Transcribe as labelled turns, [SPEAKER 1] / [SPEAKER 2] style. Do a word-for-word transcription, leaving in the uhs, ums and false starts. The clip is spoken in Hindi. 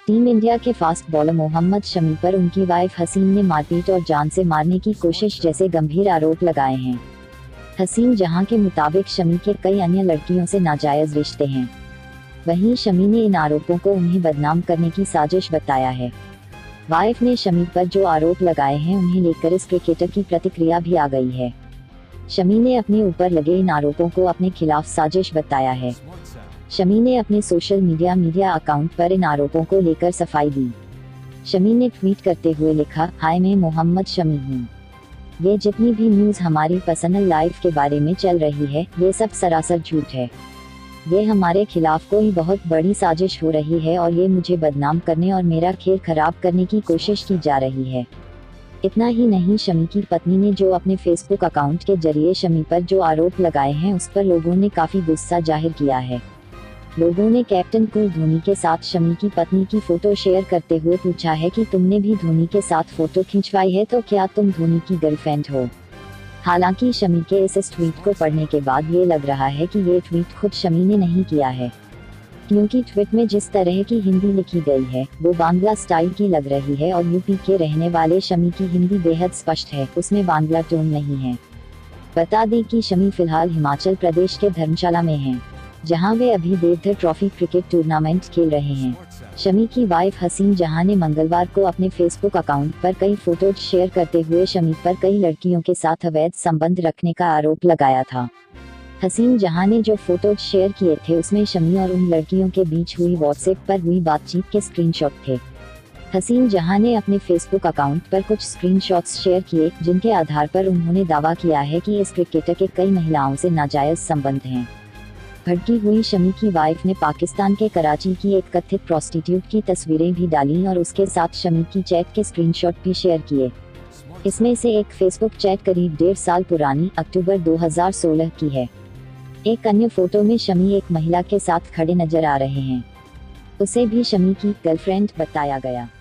[SPEAKER 1] टीम इंडिया के फास्ट बॉलर मोहम्मद शमी पर उनकी वाइफ हसीन ने मारपीट और जान से मारने की कोशिश जैसे गंभीर आरोप लगाए हैं। हसीन जहां के मुताबिक शमी के कई अन्य लड़कियों से नाजायज रिश्ते हैं, वहीं शमी ने इन आरोपों को उन्हें बदनाम करने की साजिश बताया है। वाइफ ने शमी पर जो आरोप लगाए हैं उन्हें लेकर इस क्रिकेटर की प्रतिक्रिया भी आ गई है। शमी ने अपने ऊपर लगे इन आरोपों को अपने खिलाफ साजिश बताया है। शमी ने अपने सोशल मीडिया मीडिया अकाउंट पर इन आरोपों को लेकर सफाई दी। शमी ने ट्वीट करते हुए लिखा, हाय मैं मोहम्मद शमी हूँ। ये जितनी भी न्यूज़ हमारी पर्सनल लाइफ के बारे में चल रही है, ये सब सरासर झूठ है। ये हमारे खिलाफ कोई बहुत बड़ी साजिश हो रही है और ये मुझे बदनाम करने और मेरा खेल खराब करने की कोशिश की जा रही है। इतना ही नहीं, शमी की पत्नी ने जो अपने फेसबुक अकाउंट के जरिए शमी पर जो आरोप लगाए हैं उस पर लोगों ने काफ़ी गुस्सा जाहिर किया है। लोगों ने कैप्टन कूल धोनी के साथ शमी की पत्नी की फोटो शेयर करते हुए पूछा है कि तुमने भी धोनी के साथ फोटो खिंचवाई है तो क्या तुम धोनी की गर्लफ्रेंड हो। हालांकि शमी के इस ट्वीट को पढ़ने के बाद ये लग रहा है कि ये ट्वीट खुद शमी ने नहीं किया है, क्योंकि ट्वीट में जिस तरह की हिंदी लिखी गई है वो बांग्ला स्टाइल की लग रही है और यूपी के रहने वाले शमी की हिंदी बेहद स्पष्ट है, उसमें बांग्ला टोन नहीं है। बता दें कि शमी फिलहाल हिमाचल प्रदेश के धर्मशाला में हैं, जहां वे अभी देवधर ट्रॉफी क्रिकेट टूर्नामेंट खेल रहे हैं। शमी की वाइफ हसीन जहां ने मंगलवार को अपने फेसबुक अकाउंट पर कई फोटोज शेयर करते हुए शमी पर कई लड़कियों के साथ अवैध संबंध रखने का आरोप लगाया था। हसीन जहां ने जो फोटोज शेयर किए थे उसमें शमी और उन लड़कियों के बीच हुई व्हाट्सएप पर हुई बातचीत के स्क्रीनशॉट थे। हसीन जहां ने अपने फेसबुक अकाउंट पर कुछ स्क्रीनशॉट्स शेयर किए, जिनके आधार पर उन्होंने दावा किया है कि इस क्रिकेटर के कई महिलाओं से नाजायज संबंध हैं। भड़की हुई शमी की वाइफ ने पाकिस्तान के कराची की एक कथित प्रोस्टिट्यूट की तस्वीरें भी डाली और उसके साथ शमी की चैट के स्क्रीनशॉट भी शेयर किए। इसमें से एक फेसबुक चैट करीब डेढ़ साल पुरानी अक्टूबर दो हज़ार सोलह की है। एक अन्य फोटो में शमी एक महिला के साथ खड़े नजर आ रहे हैं। उसे भी शमी की गर्लफ्रेंड बताया गया।